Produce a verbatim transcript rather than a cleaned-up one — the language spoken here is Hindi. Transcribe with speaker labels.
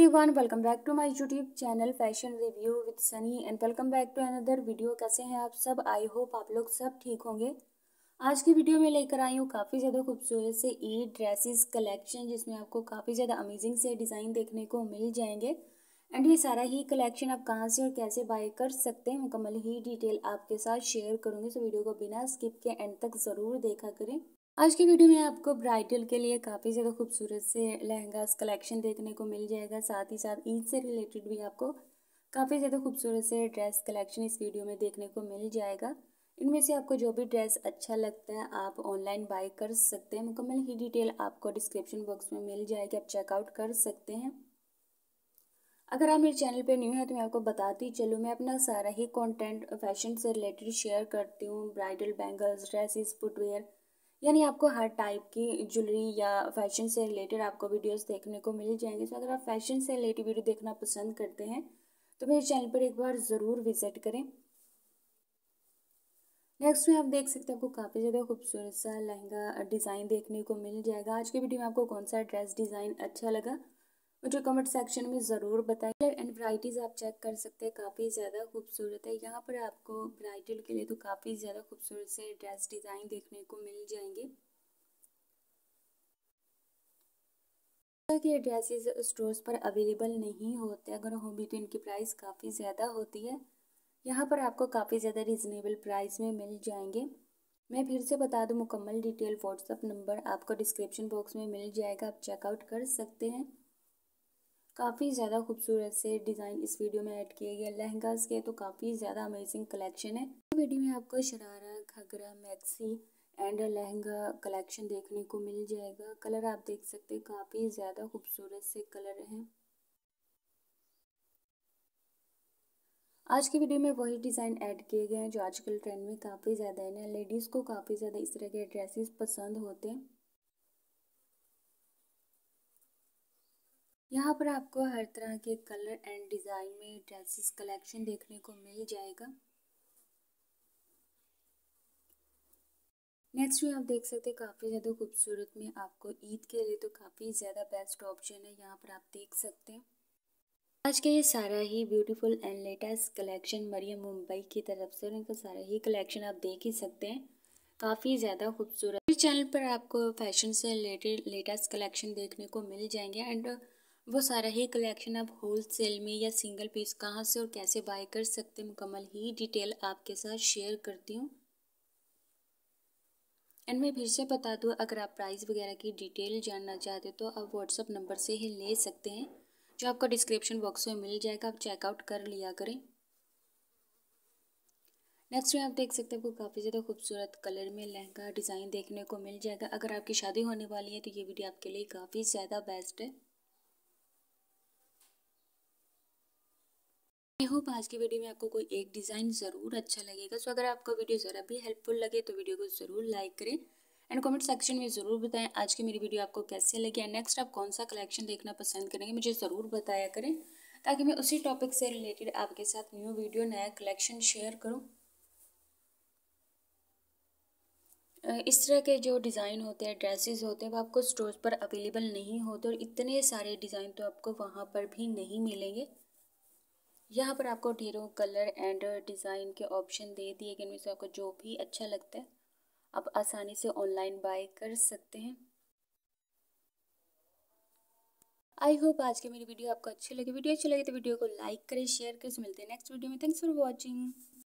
Speaker 1: Everyone, welcome back to my YouTube channel fashion review with Sunny and welcome back to another video. कैसे हैं आप सब? आई होप आप लोग सब ठीक होंगे। आज की वीडियो में लेकर आई हूँ काफ़ी ज़्यादा खूबसूरत से ई ड्रेसेस कलेक्शन, जिसमें आपको काफ़ी ज़्यादा अमेजिंग से डिज़ाइन देखने को मिल जाएंगे। एंड ये सारा ही कलेक्शन आप कहाँ से और कैसे बाय कर सकते हैं मुकम्मल ही डिटेल आपके साथ शेयर करूँगी। तो वीडियो को बिना स्किप के एंड तक ज़रूर देखा करें। आज की वीडियो में आपको ब्राइडल के लिए काफ़ी ज़्यादा खूबसूरत से लहंगास कलेक्शन देखने को मिल जाएगा। साथ ही साथ ईद से रिलेटेड भी आपको काफ़ी ज़्यादा खूबसूरत से ड्रेस कलेक्शन इस वीडियो में देखने को मिल जाएगा। इनमें से आपको जो भी ड्रेस अच्छा लगता है आप ऑनलाइन बाय कर सकते हैं। मुकम्मल ही डिटेल आपको डिस्क्रिप्शन बॉक्स में मिल जाएगी, आप चेकआउट कर सकते हैं। अगर आप मेरे चैनल पे न्यू है तो मैं आपको बताती चलूँ, मैं अपना सारा ही कंटेंट फैशन से रिलेटेड शेयर करती हूँ। ब्राइडल, बैंगल्स, ड्रेसेस, फुटवेयर, यानी आपको हर टाइप की ज्वेलरी या फैशन से रिलेटेड आपको वीडियोस देखने को मिल जाएंगे। तो अगर आप फैशन से रिलेटेड वीडियो देखना पसंद करते हैं तो मेरे चैनल पर एक बार ज़रूर विजिट करें। नेक्स्ट में आप देख सकते हैं आपको काफ़ी ज़्यादा खूबसूरत सा लहंगा डिज़ाइन देखने को मिल जाएगा। आज की वीडियो में आपको कौन सा ड्रेस डिज़ाइन अच्छा लगा मुझे कमेंट सेक्शन में ज़रूर बताइए। कलर एंड वैराइटीज़ आप चेक कर सकते हैं, काफ़ी ज़्यादा खूबसूरत है। यहाँ पर आपको ब्राइडल के लिए तो काफ़ी ज़्यादा खूबसूरत से ड्रेस डिज़ाइन देखने को मिल जाएंगे। कि ड्रेसेस स्टोर्स पर अवेलेबल नहीं होते, अगर हो भी तो इनकी प्राइस काफ़ी ज़्यादा होती है। यहाँ पर आपको काफ़ी ज़्यादा रिजनेबल प्राइस में मिल जाएंगे। मैं फिर से बता दूँ, मुकम्मल डिटेल व्हाट्सअप नंबर आपको डिस्क्रिप्शन बॉक्स में मिल जाएगा, आप चेकआउट कर सकते हैं। काफ़ी ज़्यादा खूबसूरत से डिज़ाइन इस वीडियो में ऐड किए गए। लहंगास के तो काफ़ी ज़्यादा अमेजिंग कलेक्शन है। वीडियो में आपको शरारा, घघरा, मैक्सी एंड लहंगा कलेक्शन देखने को मिल जाएगा। कलर आप देख सकते हैं, काफ़ी ज़्यादा खूबसूरत से कलर हैं। आज की वीडियो में वही डिज़ाइन ऐड किए गए हैं जो आजकल ट्रेंड में काफ़ी ज़्यादा है। लेडीज़ को काफ़ी ज़्यादा इस तरह के ड्रेसेस पसंद होते हैं। यहाँ पर आपको हर तरह के कलर एंड डिज़ाइन में ड्रेसेस कलेक्शन देखने को मिल जाएगा। नेक्स्ट में आप देख सकते हैं काफ़ी ज़्यादा खूबसूरत में आपको ईद के लिए तो काफ़ी ज़्यादा बेस्ट ऑप्शन है। यहाँ पर आप देख सकते हैं आज का ये सारा ही beautiful and latest collection Mariyam Mumbai की तरफ से, और इनका सारा ही कलेक्शन आप देख ही सकते हैं, काफ़ी ज़्यादा खूबसूरत। इस चैनल पर आपको फैशन से रिलेटेड लेटेस्ट कलेक्शन देखने को मिल जाएंगे। एंड वो सारा ही कलेक्शन आप होल सेल में या सिंगल पीस कहाँ से और कैसे बाय कर सकते हैं मुकम्मल ही डिटेल आपके साथ शेयर करती हूँ। एंड मैं फिर से बता दूँ, अगर आप प्राइस वगैरह की डिटेल जानना चाहते हो तो आप व्हाट्सअप नंबर से ही ले सकते हैं, जो आपको डिस्क्रिप्शन बॉक्स में मिल जाएगा, आप चेकआउट कर लिया करें। नेक्स्ट में आप देख सकते हैं आपको काफ़ी ज़्यादा खूबसूरत कलर में लहंगा डिज़ाइन देखने को मिल जाएगा। अगर आपकी शादी होने वाली है तो ये वीडियो आपके लिए काफ़ी ज़्यादा बेस्ट है। आई होप आज की वीडियो में आपको कोई एक डिज़ाइन ज़रूर अच्छा लगेगा। सो अगर आपको वीडियो ज़रा भी हेल्पफुल लगे तो वीडियो को ज़रूर लाइक करें एंड कमेंट सेक्शन में ज़रूर बताएं आज की मेरी वीडियो आपको कैसे लगी एंड नेक्स्ट आप कौन सा कलेक्शन देखना पसंद करेंगे, मुझे ज़रूर बताया करें, ताकि मैं उसी टॉपिक से रिलेटेड आपके साथ न्यू वीडियो, नया कलेक्शन शेयर करूँ। इस तरह के जो डिज़ाइन होते हैं, ड्रेसेस होते हैं, वो आपको स्टोर्स पर अवेलेबल नहीं होते, और इतने सारे डिज़ाइन तो आपको वहाँ पर भी नहीं मिलेंगे। यहाँ पर आपको ढेरों कलर एंड डिज़ाइन के ऑप्शन दे दिए गए, इनमें से आपको जो भी अच्छा लगता है आप आसानी से ऑनलाइन बाय कर सकते हैं। आई होप आज की मेरी वीडियो आपको अच्छी लगी। वीडियो अच्छी लगी तो वीडियो को लाइक करें, शेयर करें। मिलते हैं नेक्स्ट वीडियो में। Thanks for watching.